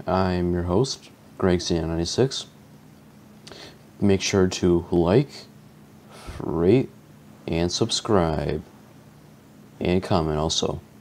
I'm your host, Greg C96. Make sure to like, rate, and subscribe, and comment also.